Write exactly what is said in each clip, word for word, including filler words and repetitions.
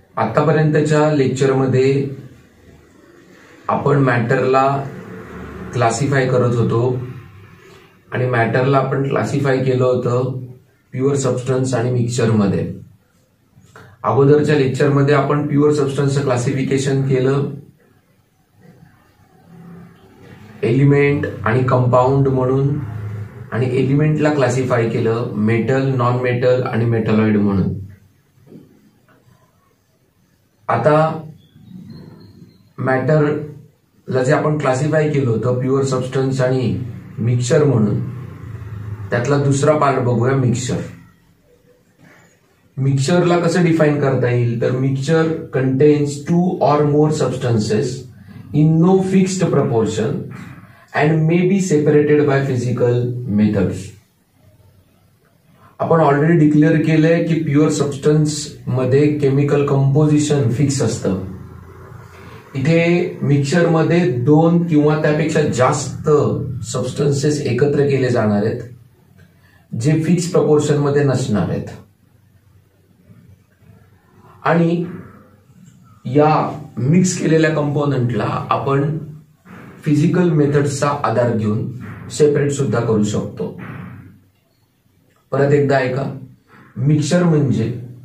आतापर्यंतच्या लेक्चरमध्ये आपण मॅटरला क्लासिफाय करत होतो आणि मॅटरला आपण क्लासिफाय केलं होतं प्युअर सबस्टन्स आणि मिक्सचर मध्ये. अगोदरच्या लेक्चरमध्ये आपण प्युअर सबस्टन्सचं क्लासिफिकेशन केलं एलिमेंट आणि कंपाऊंड म्हणून, आणि एलिमेंटला क्लासिफाय केलं मेटल, नॉन मेटल आणि मेटलॉइड म्हणून. आता मॅटरला जे आपण क्लासिफाय केलं होतं प्युअर सबस्टन्स आणि मिक्सचर म्हणून, त्यातला दुसरा पार्ट बघूया मिक्सचर. मिक्सचरला कसं डिफाइन करता येईल तर mixture contains two or more substances in no fixed proportion and may be separated by physical methods. आपण ऑलरेडी डिक्लेअर केलंय की प्युअर सबस्टन्स मध्ये केमिकल कंपोजिशन फिक्स असतं. इथे मिक्सचर मध्ये दोन किंवा त्यापेक्षा जास्त सबस्टन्सेस एकत्र केले जाणार आहेत जे फिक्स प्रपोर्शन मध्ये नसणार आहेत, आणि या मिक्स केलेल्या कंपोनंटला आपण फिजिकल मेथड्सचा आधार घेऊन सेपरेट सुद्धा करू शकतो. परत एकदा ऐका, मिक्सचर म्हणजे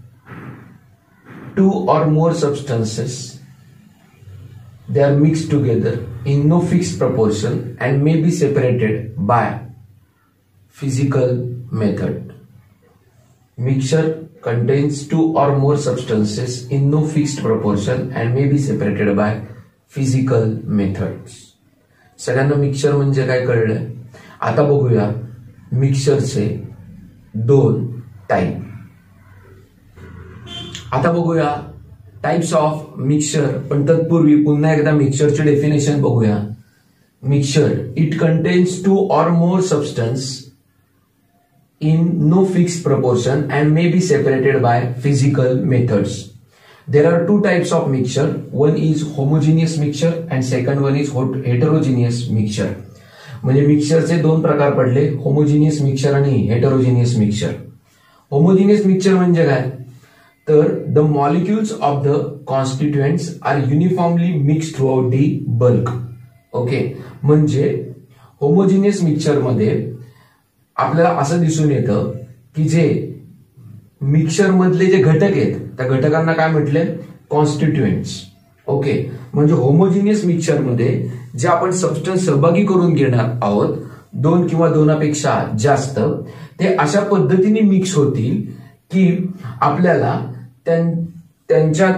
two or more substances they are mixed together in no fixed proportion and may be separated by physical method. Mixture contains two or more substances in no fixed proportion and may be separated by physical methods. सगळ्यांना mixture म्हणजे काय कळलंय? आता बघूया मिक्सचरचे दोन type. आता बघूया types of mixture, पण तत्पूर्वी पुन्हा एकदा मिक्सचरचे डेफिनेशन बघूया. Mixture it contains two or more substance in no fixed proportion and may be separated by physical methods. There are two types of mixture. One is homogeneous mixture and second one is heterogeneous mixture. म्हणजे मिक्सचरचे दोन प्रकार पडले, homogeneous mixture आणि heterogeneous mixture. Homogeneous mixture म्हणजे काय तर the molecules of the constituents are uniformly mixed throughout the bulk. Okay, म्हणजे homogeneous mixture मध्ये आपल्याला असं दिसून येतं की जे मिक्सचर मधले जे घटक आहेत त्या घटकांना काय म्हटले कॉन्स्टिट्युएंट्स. ओके, म्हणजे होमोजिनियस मिक्सचर मध्ये जे आपण सबस्टन्स सहभागी करून घेणार आहोत दोन किंवा दोनापेक्षा जास्त, ते अशा पद्धतीने मिक्स होतील की आपल्याला त्यांच्यात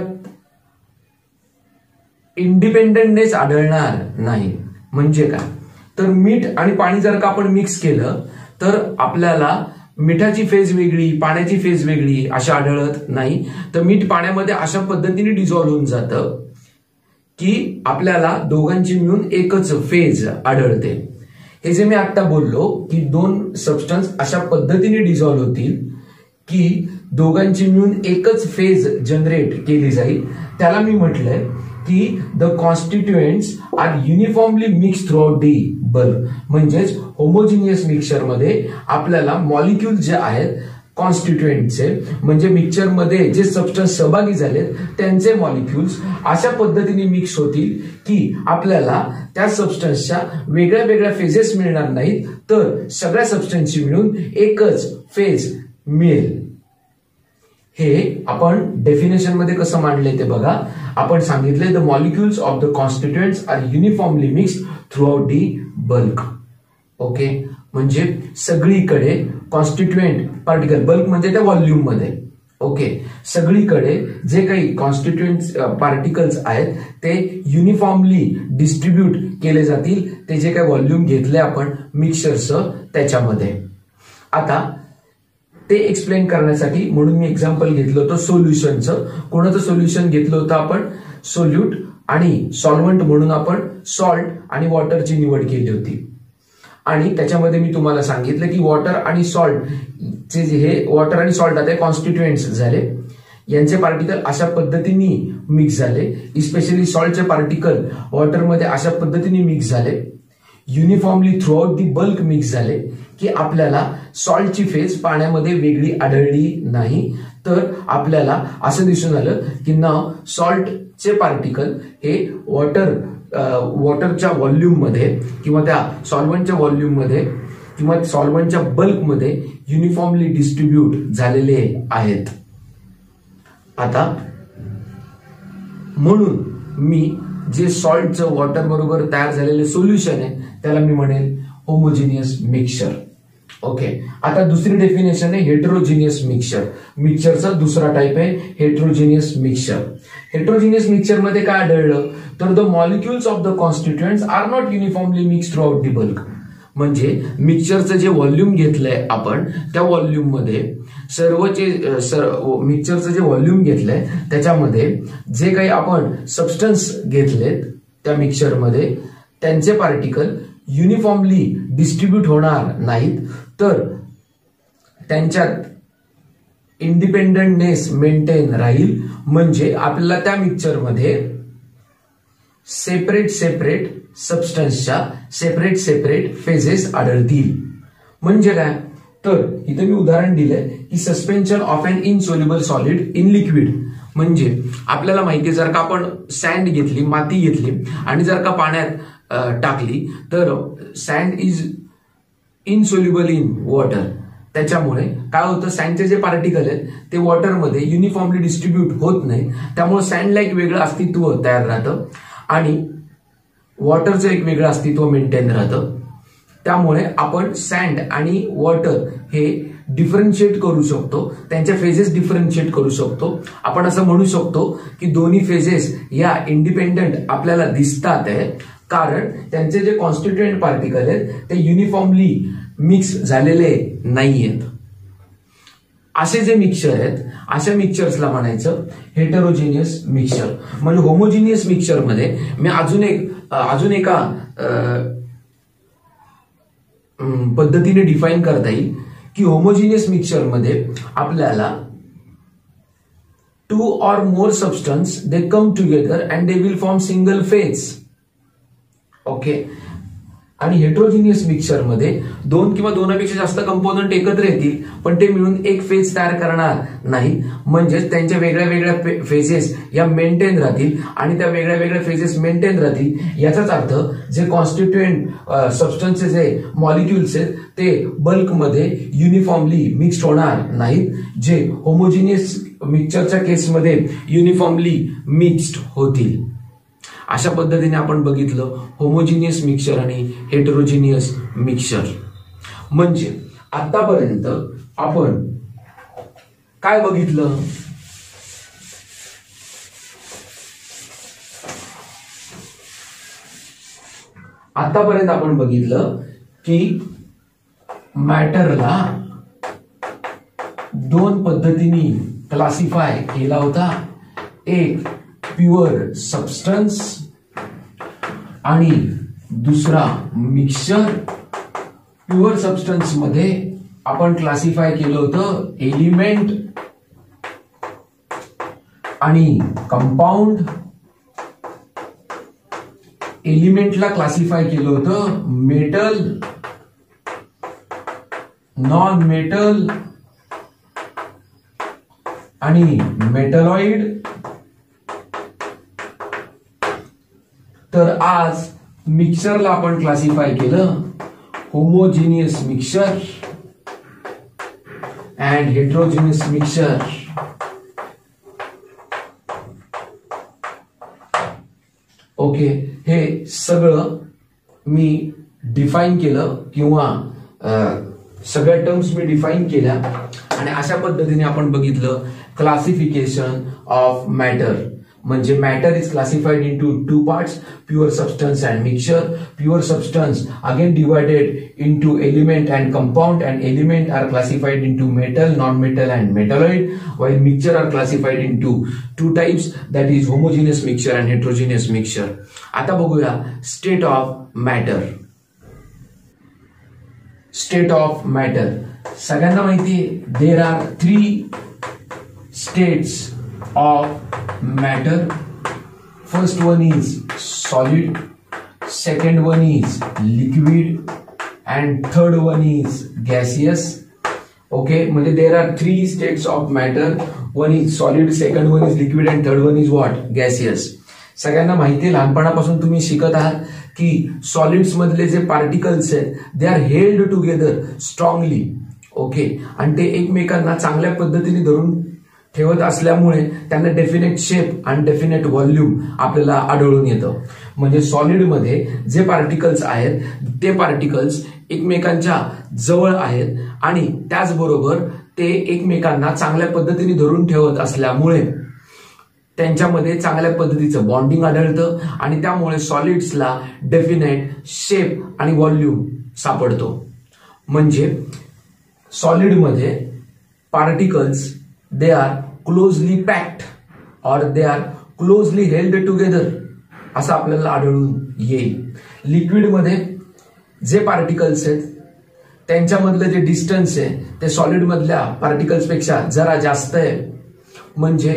इंडिपेंडेंटनेस आढळणार नाही. म्हणजे काय तर मीठ आणि पाणी जर का आपण मिक्स केलं तर आपल्याला मिठाची फेज वेगळी, पाण्याची फेज वेगळी अशा आढळत नाही. तर मीठ पाण्यामध्ये अशा पद्धतीने डिझॉल्व्ह होऊन जातं की आपल्याला दोघांची मिळून एकच फेज आढळते. हे जे मी आता बोललो की दोन सबस्टन्स अशा पद्धतीने डिझॉल्व्ह होतील की दोघांची मिळून एकच फेज जनरेट केली जाईल, त्याला मी म्हटलंय की the constituents are uniformly mix throughout the bulk. म्हणजेच होमोजिनियस मिक्सचर मध्ये आपल्याला मॉलिक्युल जे आहेत कॉन्स्टिट्युएंटचे, म्हणजे मिक्सचर मध्ये जे सबस्टन्स सहभागी झालेत त्यांचे मॉलिक्युल्स अशा पद्धतीने मिक्स होतील की आपल्याला त्या सबस्टन्सच्या वेगळ्या वेगळ्या फेजेस मिळणार नाहीत, तर सगळ्या सबस्टन्सची मिळून एकच फेज मिळेल. हे आपण डेफिनेशन मध्ये कसं मांडले ते बघा. आपण सांगितले the molecules of the constituents are uniformly mixed throughout the bulk. Okay, म्हणजे सगळीकडे कॉन्स्टिट्युएंट पार्टिकल, बल्क म्हणजे त्या व्हॉल्यूम मध्ये. ओके, सगळीकडे जे काही कॉन्स्टिट्युएंट पार्टिकल्स आहेत ते युनिफॉर्मली डिस्ट्रीब्यूट केले जातील, ते जे काही व्हॉल्यूम घेतले आपण मिक्सचरचं त्याच्यामध्ये. आता ते एक्सप्लेन करण्यासाठी म्हणून मी एक्झाम्पल घेतलं होतं सोल्युशनचं. कोणाचं सोल्युशन घेतलं होतं आपण सोल्यूट, आणि सॉल्व्हंट म्हणून आपण सॉल्ट आणि वॉटरची निवड केली होती. आणि त्याच्यामध्ये मी तुम्हाला सांगितलं की वॉटर आणि सॉल्ट जे हे वॉटर आणि सॉल्ट आता कॉन्स्टिट्युएंट्स झाले, यांचे पार्टिकल अशा पद्धतीने मिक्स झाले, इस्पेशली सॉल्टचे पार्टिकल वॉटरमध्ये अशा पद्धतीने मिक्स झाले uniformly throughout the bulk mix झाले की आपल्याला सॉल्टची फेज पाण्यामध्ये वेगळी आढळली नाही. तर आपल्याला असं दिसून आलं की नाव सॉल्टचे पार्टिकल हे वॉटर वॉटरच्या व्हॉल्यूम मध्ये किंवा त्या सॉल्व्हंटच्या व्हॉल्यूम मध्ये किंवा सॉल्व्हंटच्या बल्कमध्ये युनिफॉर्मली डिस्ट्रीब्यूट झालेले आहेत. आता म्हणून मी जे सॉल्टचं वॉटर बरोबर तयार झालेले सोल्युशन आहे त्याला मी म्हणेल होमोजिनियस मिक्सचर. ओके, आता दुसरी डेफिनेशन आहे हेटेरोजिनियस मिक्सचर. मिक्सचरचा दुसरा टाइप आहे हेटेरोजिनियस मिक्सचर. हेटेरोजिनियस मिक्सचर मध्ये काय आढळलं तर the molecules of the constituents are not uniformly mix throughout the bulk. म्हणजे मिक्सचरचं जे व्हॉल्यूम घेतलंय आपण त्या व्हॉल्यूम मध्ये सर्वचे मिक्सचरचं जे व्हॉल्यूम घेतलंय त्याच्यामध्ये जे काही आपण सबस्टन्स घेतलेत त्या मिक्सचरमध्ये त्यांचे पार्टिकल युनिफॉर्मली डिस्ट्रीब्यूट होणार नाहीत, तर त्यांच्यात इंडिपेंडंटनेस मेंटेन राहील. म्हणजे आपल्याला त्या मिक्सचरमध्ये सेपरेट सेपरेट सबस्टन्सच्या सेपरेट सेपरेट फेजेस आढळतील. म्हणजे काय तर इथे मी उदाहरण दिलंय की suspension of an insoluble solid in liquid. म्हणजे आपल्याला माहिती जर का आपण सँड घेतली, माती घेतली आणि जर का पाण्यात टाकली तर sand is insoluble in water. त्याच्यामुळे काय होतं, सँडचे जे पार्टिकल आहेत ते वॉटरमध्ये युनिफॉर्मली डिस्ट्रीब्यूट होत नाही. त्यामुळे सँडला एक वेगळं अस्तित्व तयार राहतं आणि वॉटरचं एक वेगळं अस्तित्व मेंटेन राहतं. त्यामुळे आपण सँड आणि वॉटर हे डिफरन्शिएट करू शकतो, त्यांच्या फेजेस डिफरन्शिएट करू शकतो. आपण असं म्हणू शकतो की दोन्ही फेजेस या इंडिपेंडंट आपल्याला दिसतात आहे कारण त्यांचे जे कॉन्स्टिट्युएंट पार्टिकल आहेत ते युनिफॉर्मली मिक्स झालेले नाहीयेत. असे जे मिक्सचर आहेत अशा मिक्सचर्सला म्हणायचं हेटेरोजिनियस मिक्सचर. म्हणजे होमोजिनियस मिक्सचर मध्ये मी अजून एक अजून एका पद्धतीने डिफाईन करता येईल की होमोजिनियस मिक्सचर मध्ये आपल्याला two or more substance they come together and they will form single phase. Okay, आणि हेटेरोजिनियस मिक्सचर मध्ये दोन किंवा दोनापेक्षा जास्त कंपोनंट एकत्र येतील पण ते मिळून एक फेज तयार करणार नाही. म्हणजेच त्यांच्या वेगळ्या वेगळ्या फेजेस या मेंटेन राहतील आणि त्या वेगळ्या वेगळ्या फेजेस मेंटेन राहतील. याचाच अर्थ जे कॉन्स्टिट्युएंट सबस्टन्सेस आहे, मॉलिक्युल्स आहेत ते बल्कमध्ये युनिफॉर्मली मिक्स्ड होणार नाहीत, जे होमोजिनियस मिक्सचरच्या केसमध्ये युनिफॉर्मली मिक्स्ड होतील. अशा पद्धतीने आपण बघितलं होमोजिनियस मिक्सचर आणि हेटेरोजिनियस मिक्सचर. म्हणजे आतापर्यंत आपण काय बघितलं, आतापर्यंत आपण बघितलं की मॅटरला दोन पद्धतीने क्लासिफाय केला होता. एक प्युअर सबस्टन्स आणि दुसरा मिक्सचर. प्युअर सबस्टन्स मध्ये आपण क्लासिफाय केलं होतं एलिमेंट आणि कंपाऊंड. एलिमेंटला क्लासिफाय केलं होतं मेटल, नॉन मेटल आणि मेटलॉइड. तर आज मिक्सचरला आपण क्लासिफाय केलं homogeneous mixture and heterogeneous mixture. Okay, हे सगळं मी डिफाईन केलं किंवा सगळ्या टर्म्स मी डिफाईन केल्या आणि अशा पद्धतीने आपण बघितलं क्लासिफिकेशन ऑफ मॅटर. म्हणजे matter is classified into two parts, pure substance and mixture. Pure substance again divided into element and compound, and element are classified into metal, non metal and metalloid, while mixture are classified into two types, that is homogeneous mixture and heterogeneous mixture. आता बघूया state of matter. State of matter सगळ्यांना माहिती आहे there are three states of matter. First one is solid, second one is liquid, and third one is gaseous. Okay, म्हणजे there are three states of matter. One is solid, second one is liquid, and third one is what? Gaseous. सगळ्यांना माहिती आहे, लहानपणापासून तुम्ही शिकत आहात की solids मधले जे पार्टिकल्स आहेत they are held together strongly. Okay, आणि ते एकमेकांना चांगल्या पद्धतीने धरून ठेवत असल्यामुळे त्यांना डेफिनेट शेप आणि डेफिनेट व्हॉल्यूम आपल्याला आढळून येतं. म्हणजे सॉलिडमध्ये जे पार्टिकल्स आहेत ते पार्टिकल्स एकमेकांच्या जवळ आहेत आणि त्याचबरोबर ते एकमेकांना चांगल्या पद्धतीने धरून ठेवत असल्यामुळे त्यांच्यामध्ये चांगल्या पद्धतीचं बॉन्डिंग आढळतं आणि त्यामुळे सॉलिड्सला डेफिनेट शेप आणि व्हॉल्यूम सापडतो. म्हणजे सॉलिडमध्ये particles they are closely packed और they are closely held together असं आपल्याला आढळून येईल. लिक्विडमध्ये जे पार्टिकल्स आहेत त्यांच्यामधलं जे डिस्टन्स आहे ते सॉलिड मधल्या पार्टिकल्स पेक्षा जरा जास्त आहे. म्हणजे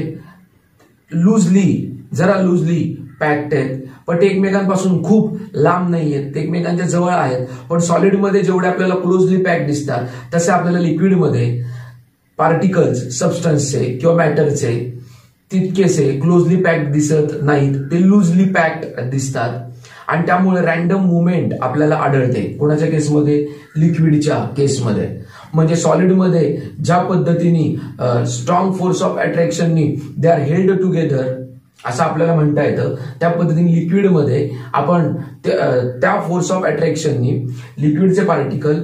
लूजली जरा लूजली पॅक्ड आहेत, पण ते एकमेकांपासून खूप लांब नाही आहेत, ते एकमेकांच्या जवळ आहेत. पण सॉलिडमध्ये जेवढे आपल्याला क्लोजली पॅक्ड दिसतात तसे आपल्याला लिक्विडमध्ये पार्टिकल्स सबस्टन्सचे किंवा मॅटरचे तितकेसे क्लोजली पॅक्ड दिसत नाहीत, ते लूजली पॅक्ड दिसतात. आणि त्यामुळे रॅन्डम मुवमेंट आपल्याला आढळते. कोणाच्या केसमध्ये? लिक्विडच्या केसमध्ये. म्हणजे सॉलिडमध्ये ज्या पद्धतीने स्ट्रॉंग फोर्स ऑफ अट्रॅक्शननी दे आर हेल्ड टुगेदर असं आपल्याला म्हणता येतं, त्या पद्धतीने लिक्विडमध्ये आपण त्या फोर्स ऑफ अट्रॅक्शननी लिक्विडचे पार्टिकल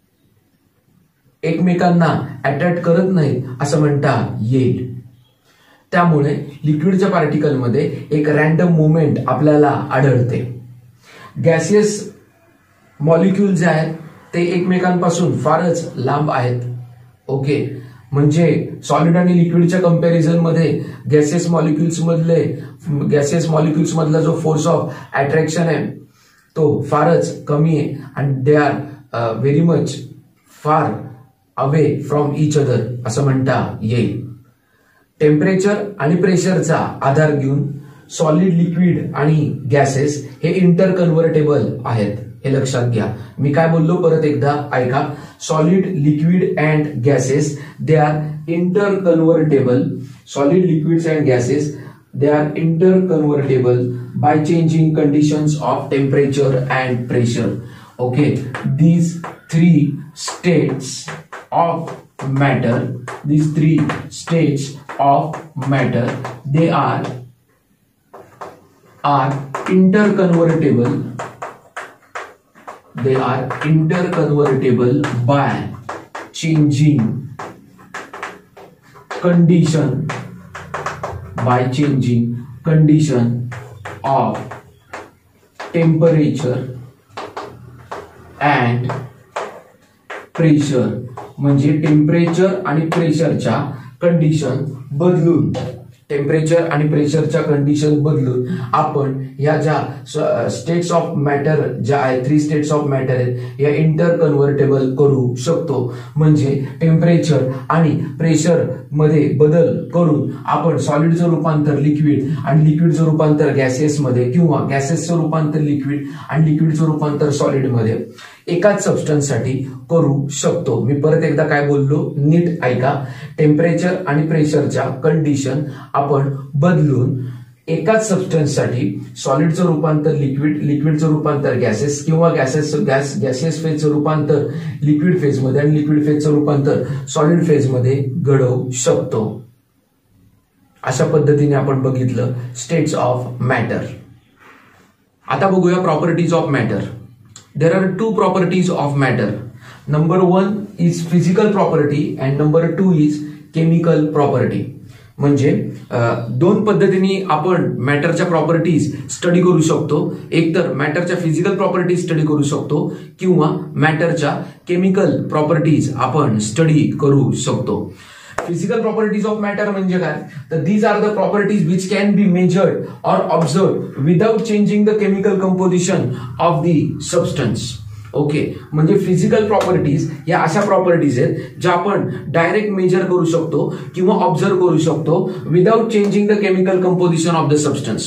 एकमेकांना अट्रॅक्ट करत नाहीत असं म्हणता येईल. त्यामुळे लिक्विडच्या पार्टिकलमध्ये एक रॅन्डम मुवमेंट आपल्याला आढळते. गॅसियस मॉलिक्यूल जे आहेत ते एकमेकांपासून फारच लांब आहेत. ओके, म्हणजे सॉलिड आणि लिक्विडच्या कंपॅरिझन मध्ये गॅसियस मॉलिक्युल्स मधले गॅसियस मॉलिक्युल्स मधला जो फोर्स ऑफ अट्रॅक्शन आहे तो फारच कमी आहे आणि they are very much far away from each other असं म्हणता येईल. टेम्परेचर आणि प्रेशरचा आधार घेऊन सॉलिड, लिक्विड आणि गॅसेस हे इंटर कन्व्हर्टेबल आहेत, हे लक्षात घ्या. मी काय बोललो परत एकदा ऐका. Solid, liquid and gases they are interconvertible. Solid, liquids and gases they are interconvertible by changing conditions of temperature and pressure. Okay, these three states of matter, these three states of matter, they are are interconvertible. They are interconvertible by changing condition by changing condition of temperature and pressure. म्हणजे temperature आणि प्रेशरच्या condition बदलून temperature आणि प्रेशरच्या condition बदलून आपण या ज्या स्टेट्स ऑफ मॅटर ज्या आहेत, थ्री स्टेट्स ऑफ मॅटर आहेत, या इंटर कन्व्हर्टेबल करू शकतो. म्हणजे टेम्परेचर आणि प्रेशर मध्ये बदल करून आपण सॉलिडचं रूपांतर लिक्विड आणि लिक्विडचं रूपांतर गॅसेस मध्ये किंवा गॅसेसचं रूपांतर लिक्विड आणि लिक्विडचं रूपांतर सॉलिड मध्ये एकाच सबस्टन्ससाठी करू शकतो. मी परत एकदा काय बोललो नीट ऐका. टेम्परेचर आणि प्रेशरच्या कंडिशन आपण बदलून एकाच सबस्टन्ससाठी सॉलिडचं रूपांतर लिक्विड, लिक्विडचं रूपांतर गॅसेस किंवा गॅसेस गॅस गॅसियस फेजचं रूपांतर लिक्विड फेजमध्ये आणि लिक्विड फेजचं रूपांतर सॉलिड फेजमध्ये घडवू शकतो. अशा पद्धतीने आपण बघितलं स्टेट्स ऑफ मॅटर. आता बघूया properties of matter. There are two properties of matter. Number one is physical property and number two is chemical property. म्हणजे दोन पद्धतीने आपण मॅटरच्या प्रॉपर्टीज स्टडी करू शकतो. एक तर मॅटरच्या फिजिकल प्रॉपर्टीज स्टडी करू शकतो किंवा मॅटरच्या केमिकल प्रॉपर्टीज आपण स्टडी करू शकतो. फिजिकल प्रॉपर्टीज ऑफ मॅटर म्हणजे काय? तर these are the properties which can be measured or observe without changing the chemical composition of the substance. Okay, म्हणजे फिजिकल प्रॉपर्टीज या अशा प्रॉपर्टीज आहेत ज्या आपण डायरेक्ट मेजर करू शकतो किंवा ऑब्झर्व करू शकतो without changing the chemical composition of the substance.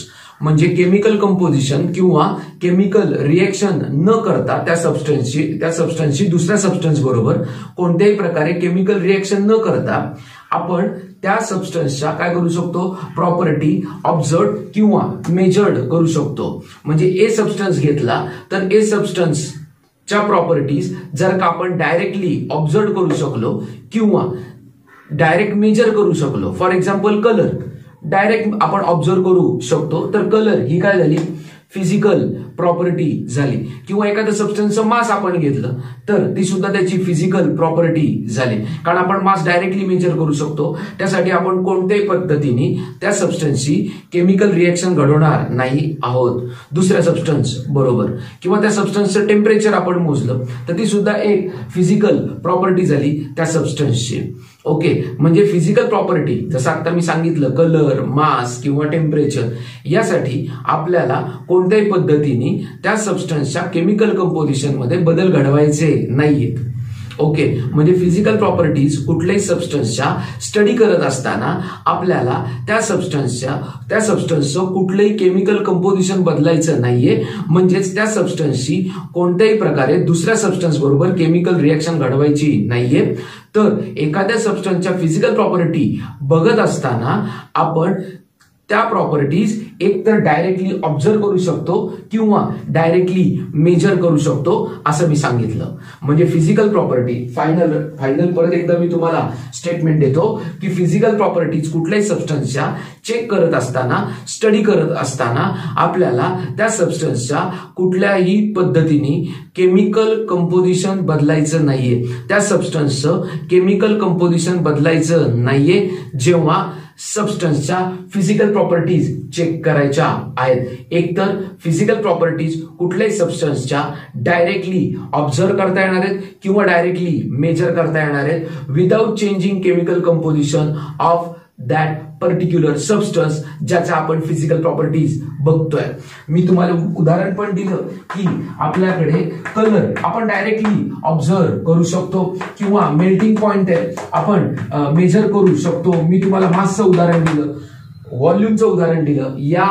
म्हणजे केमिकल कंपोजिशन किंवा केमिकल रिएक्शन न करता त्या सबस्टन्सची त्या सबस्टन्सची दुसऱ्या सबस्टन्स बरोबर कोणत्याही प्रकारे केमिकल रिएक्शन न करता आपण त्या सबस्टन्सच्या काय करू शकतो, प्रॉपर्टी ऑब्झर्व किंवा मेजर्ड करू शकतो. म्हणजे ए सबस्टन्स घेतला तर ए सबस्टन्स च्या प्रॉपर्टीज जर का आपण डायरेक्टली ऑब्झर्व करू शकलो किंवा डायरेक्ट मेजर करू शकलो. फॉर एक्झाम्पल कलर डायरेक्ट आपण ऑब्झर्व करू शकतो, तर कलर ही काय झाली, फिजिकल प्रॉपर्टी झाली. किंवा एखाद्या सबस्टन्सचं मास आपण घेतलं तर ती सुद्धा त्याची फिजिकल प्रॉपर्टी झाली, कारण आपण मास डायरेक्टली मेजर करू शकतो. त्यासाठी आपण कोणत्याही पद्धतीने त्या सबस्टन्सची केमिकल रिएक्शन घडवणार नाही आहोत दुसऱ्या सबस्टन्स बरोबर. किंवा त्या सबस्टन्सचं टेम्परेचर आपण मोजलं तर ती सुद्धा एक फिजिकल प्रॉपर्टी झाली त्या सबस्टन्सची. ओके, म्हणजे फिजिकल प्रॉपर्टी जसं आता मी सांगितलं कलर, मास किंवा टेम्परेचर, यासाठी आपल्याला कोणत्याही पद्धतीने त्या सबस्टन्सच्या केमिकल कंपोजिशन मध्ये बदल घडवायचे नाहीयेत. ओके, म्हणजे फिजिकल प्रॉपर्टीज कुठल्याही सबस्टन्सच्या स्टडी करत असताना आपल्याला त्या सबस्टन्सच्या त्या सबस्टन्सचं कुठलंही केमिकल कंपोजिशन बदलायचं नाहीये. म्हणजेच त्या सबस्टन्सची कोणत्याही प्रकारे दुसऱ्या सबस्टन्स बरोबर केमिकल रिएक्शन घडवायची नाहीये. तर एखाद्या सबस्टन्सच्या फिजिकल प्रॉपर्टी बघत असताना आपण त्या प्रॉपर्टीज एक तर डायरेक्टली ऑब्झर्व करू शकतो किंवा डायरेक्टली मेजर करू शकतो असं मी सांगितलं. म्हणजे फिजिकल प्रॉपर्टी फायनल फायनल परत एकदा मी तुम्हाला स्टेटमेंट देतो की फिजिकल प्रॉपर्टीज कुठल्याही सबस्टन्सच्या चेक करत असताना, स्टडी करत असताना आपल्याला त्या सबस्टन्सच्या कुठल्याही पद्धतीने केमिकल कंपोजिशन बदलायचं नाहीये. त्या सबस्टन्सचं केमिकल कंपोजिशन बदलायचं नाहीये जेव्हा सबस्टन्सच्या फिजिकल प्रॉपर्टीज चेक करायच्या आहेत. एकतर फिजिकल प्रॉपर्टीज कुठल्याही सबस्टन्सच्या डायरेक्टली ऑब्झर्व करता येणार आहेत किंवा डायरेक्टली मेजर करता येणार आहेत without changing chemical composition of that particular substance ज्याच्या आपण फिजिकल प्रॉपर्टीज बघतोय. मी तुम्हाला उदाहरण पण दिलं की आपल्याकडे कलर आपण डायरेक्टली ऑब्झर्व करू शकतो किंवा मेल्टिंग पॉइंट आहे आपण मेजर करू शकतो. मी तुम्हाला मासचं उदाहरण दिलं, व्हॉल्यूमचं उदाहरण दिलं. या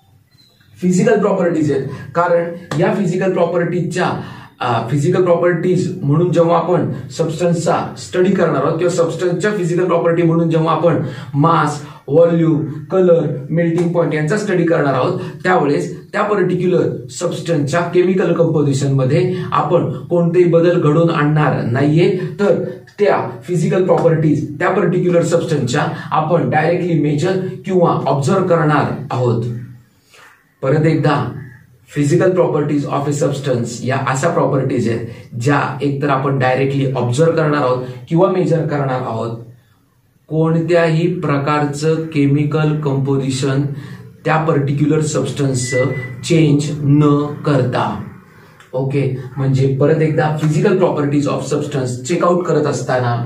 फिजिकल प्रॉपर्टीज आहेत, कारण या फिजिकल प्रॉपर्टीजच्या फिजिकल प्रॉपर्टीज म्हणून जेव्हा आपण सबस्टन्सचा स्टडी करणार आहोत किंवा सबस्टन्सच्या फिजिकल प्रॉपर्टी म्हणून जेव्हा आपण mass, volume, colour, melting point यांचा स्टडी करणार आहोत त्यावेळेस त्या पर्टिक्युलर सबस्टन्सच्या केमिकल कंपोजिशन मध्ये आपण कोणतेही बदल घडवून आणणार नाहीये. तर त्या फिजिकल प्रॉपर्टीज त्या पर्टिक्युलर सबस्टन्सच्या आपण डायरेक्टली मेजर किंवा ऑब्झर्व करणार आहोत. परत एकदा, physical properties of a substance या अशा प्रॉपर्टीज आहेत ज्या एकतर आपण डायरेक्टली ऑब्झर्व करणार आहोत किंवा मेजर करणार आहोत. कोणत्याही प्रकारचं केमिकल कंपोजिशन त्या पर्टिक्युलर सबस्टन्सचं चेंज न करता. ओके, म्हणजे परत एकदा physical properties of substance check out करत असताना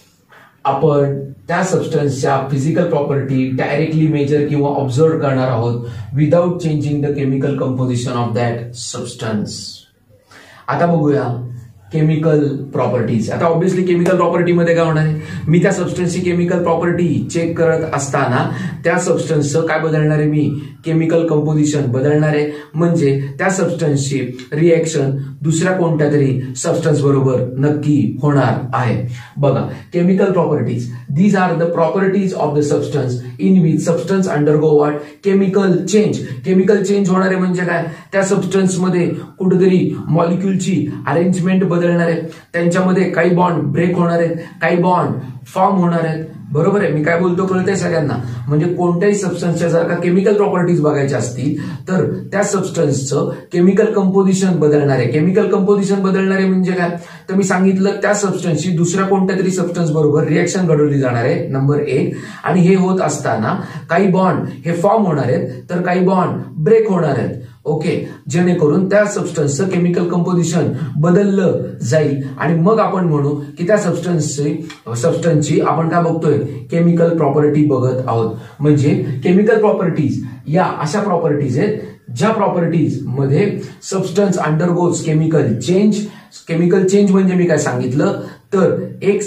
आपण त्या सबस्टन्सच्या फिजिकल प्रॉपर्टी डायरेक्टली मेजर किंवा ऑब्झर्व करणार आहोत without changing the chemical composition of that substance. आता बघूया केमिकल प्रॉपर्टीज. आता ऑब्व्हियसली केमिकल प्रॉपर्टीमध्ये काय होणार आहे, मी त्या सबस्टन्सची केमिकल प्रॉपर्टी चेक करत असताना त्या सबस्टन्सचं काय बदलणार आहे, मी केमिकल कंपोजिशन बदलणार आहे. म्हणजे त्या सबस्टन्सची रिएक्शन दुसऱ्या कोणत्या तरी सबस्टन्स बरोबर नक्की होणार आहे. बघा, chemical properties these are the properties of the substance in which substance undergo what chemical change. Chemical change होणारे म्हणजे काय, त्या सबस्टन्समध्ये कुठेतरी मॉलिक्युलची अरेंजमेंट बदलणार आहे, त्यांच्यामध्ये काही बॉन्ड ब्रेक होणार आहेत, काही बॉन्ड फॉर्म होणार आहेत. बरोबर आहे, मी काय बोलतो कळतंय सगळ्यांना. म्हणजे कोणत्याही सबस्टन्सच्या जर का केमिकल प्रॉपर्टीज बघायच्या असतील तर त्या सबस्टन्सचं केमिकल कंपोजिशन बदलणार आहे. केमिकल कंपोजिशन बदलणार आहे म्हणजे काय, तर मी सांगितलं त्या सबस्टन्सची दुसऱ्या कोणत्या तरी सबस्टन्स बरोबर रिएक्शन घडवली जाणार आहे, नंबर एक. आणि हे होत असताना काही बॉन्ड हे फॉर्म होणार आहेत तर काही बॉन्ड ब्रेक होणार आहेत. ओके, जेणेकरून त्या सबस्टन्सचं केमिकल कंपोजिशन बदललं जाईल आणि मग आपण म्हणू की त्या सबस्टन्सची सबस्टन्सची आपण काय बघतोय, केमिकल प्रॉपर्टी बघत आहोत. म्हणजे केमिकल प्रॉपर्टीज या अशा प्रॉपर्टीज आहेत ज्या प्रॉपर्टीज मध्ये substance undergoes chemical change. Chemical change म्हणजे मी काय सांगितलं तर एक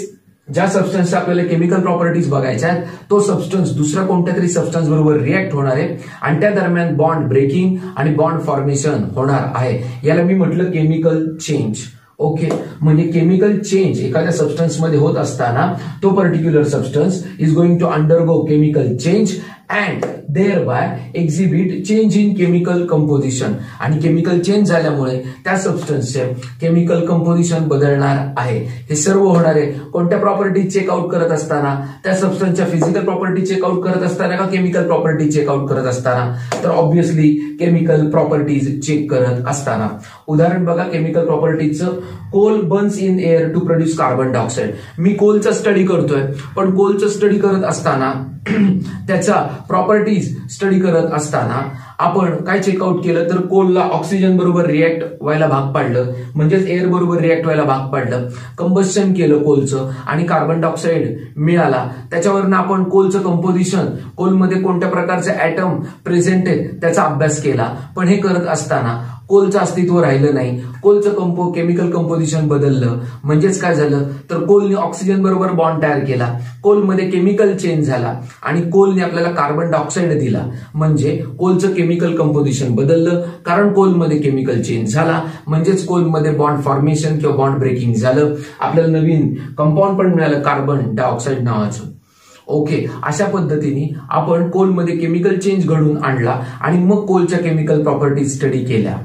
ज्या सबस्टन्सचे आपल्याला केमिकल प्रॉपर्टीज बघायच्या आहेत तो सबस्टन्स दुसऱ्या कोणत्या तरी सबस्टन्स बरोबर रिएक्ट होणार आहे आणि त्या दरम्यान बॉन्ड ब्रेकिंग आणि बॉन्ड फॉर्मेशन होणार आहे. याला मी म्हटलं केमिकल चेंज. ओके, म्हणजे केमिकल चेंज एखाद्या सबस्टन्स मध्ये होत असताना तो particular substance is going to undergo chemical change and thereby exhibit change in chemical composition. आणि केमिकल चेंज झाल्यामुळे त्या सबस्टन्सचे केमिकल कंपोजिशन बदलणार आहे. हे सर्व होणार आहे कोणत्या प्रॉपर्टी चेकआउट करत असताना, त्या सबस्टन्सच्या फिजिकल प्रॉपर्टी चेकआउट करत असताना का केमिकल प्रॉपर्टी चेकआउट करत असताना. तर ऑब्व्हियसली केमिकल प्रॉपर्टीज चेक करत असताना. उदाहरण बघा केमिकल प्रॉपर्टीजचं. Coal burns in air to produce carbon dioxide. मी कोलचा स्टडी करतोय, पण कोलचा स्टडी करत असताना त्याचा प्रॉपर्टीज स्टडी करत असताना आपण काय चेकआउट केलं तर कोलला ऑक्सिजन बरोबर रिएक्ट व्हायला भाग पाडलं, म्हणजेच एअर बरोबर रिएक्ट व्हायला भाग पाडलं. कंबस्शन केलं कोलचं आणि कार्बन डायऑक्साइड मिळाला. त्याच्यावरनं आपण कोलचं कंपोजिशन, कोलमध्ये कोणत्या प्रकारचे ऍटम प्रेझेंट आहेत त्याचा अभ्यास केला. पण हे करत असताना कोलचं अस्तित्व राहिलं नाही. कोलचं कंपो केमिकल कंपोजिशन बदललं. म्हणजेच काय झालं तर कोलने ऑक्सिजन बरोबर बॉन्ड तयार केला, कोलमध्ये केमिकल चेंज झाला आणि कोलने आपल्याला कार्बन डायऑक्साइड दिला. म्हणजे कोलचं केमिकल कंपोजिशन बदललं कारण कोलमध्ये केमिकल चेंज झाला. म्हणजेच कोलमध्ये बॉन्ड फॉर्मेशन किंवा बॉन्ड ब्रेकिंग झालं. आपल्याला नवीन कंपाऊंड पण मिळालं कार्बन डायऑक्साइड नावाचं. ओके, अशा पद्धतीने आपण कोलमध्ये केमिकल चेंज घडवून आणला आणि मग कोलच्या केमिकल प्रॉपर्टीज स्टडी केल्या.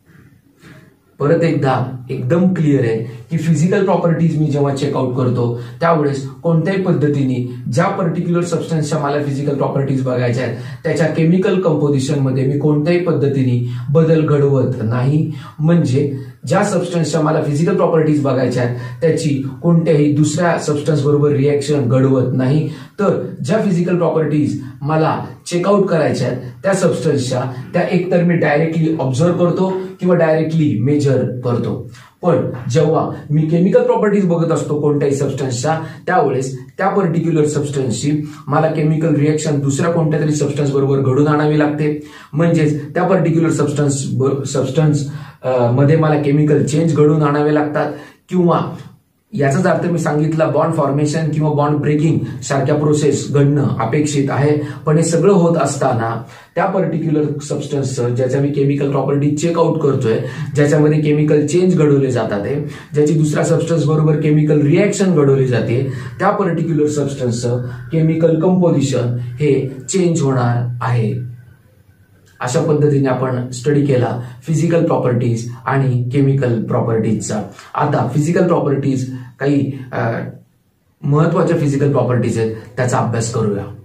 परत एकदा एकदम क्लिअर आहे की फिजिकल प्रॉपर्टीज मी जेव्हा चेकआउट करतो त्यावेळेस कोणत्याही पद्धतीने ज्या पर्टिक्युलर सबस्टन्सच्या मला फिजिकल प्रॉपर्टीज बघायच्या आहेत त्याच्या केमिकल कंपोजिशन मध्ये मी कोणत्याही पद्धतीने बदल घडवत नाही. म्हणजे ज्या सबस्टन्सच्या मला फिजिकल प्रॉपर्टीज बघायच्या आहेत त्याची कोणत्याही दुसऱ्या सबस्टन्स बरोबर रिएक्शन घडवत नाही. तर ज्या फिजिकल प्रॉपर्टीज मला चेकआउट करायच्या आहेत त्या सबस्टन्सच्या त्या एकतर मी डायरेक्टली ऑब्झर्व करतो किंवा डायरेक्टली मेजर करतो. पण जेव्हा मी केमिकल प्रॉपर्टीज बघत असतो कोणत्याही सबस्टन्सच्या त्यावेळेस त्या पर्टिक्युलर सबस्टन्सची मला केमिकल रिएक्शन दुसऱ्या कोणत्या तरी सबस्टन्स बरोबर घडून आणावी लागते. म्हणजेच त्या पर्टिक्युलर सबस्टन्स सबस्टन्स मध्ये मला केमिकल चेंज घडून आणावे लागतात. किंवा याचाच अर्थ मी सांगितला बॉन्ड फॉर्मेशन किंवा बॉन्ड ब्रेकिंग सारख्या प्रोसेस घडणं अपेक्षित आहे. पण हे सगळं होत असताना त्या पर्टिक्युलर सबस्टन्सचं ज्याच्या मी केमिकल प्रॉपर्टी चेकआउट करतोय, ज्याच्यामध्ये केमिकल चेंज घडवले जातात, ज्याची दुसऱ्या सबस्टन्स बरोबर केमिकल रिएक्शन घडवली जाते, त्या पर्टिक्युलर सबस्टन्सचं केमिकल कंपोजिशन हे चेंज होणार आहे. अशा पद्धतीने आपण स्टडी केला फिजिकल प्रॉपर्टीज आणि केमिकल प्रॉपर्टीजचा. आता फिजिकल प्रॉपर्टीज काही महत्वाच्या फिजिकल प्रॉपर्टीज आहेत त्याचा अभ्यास करूया.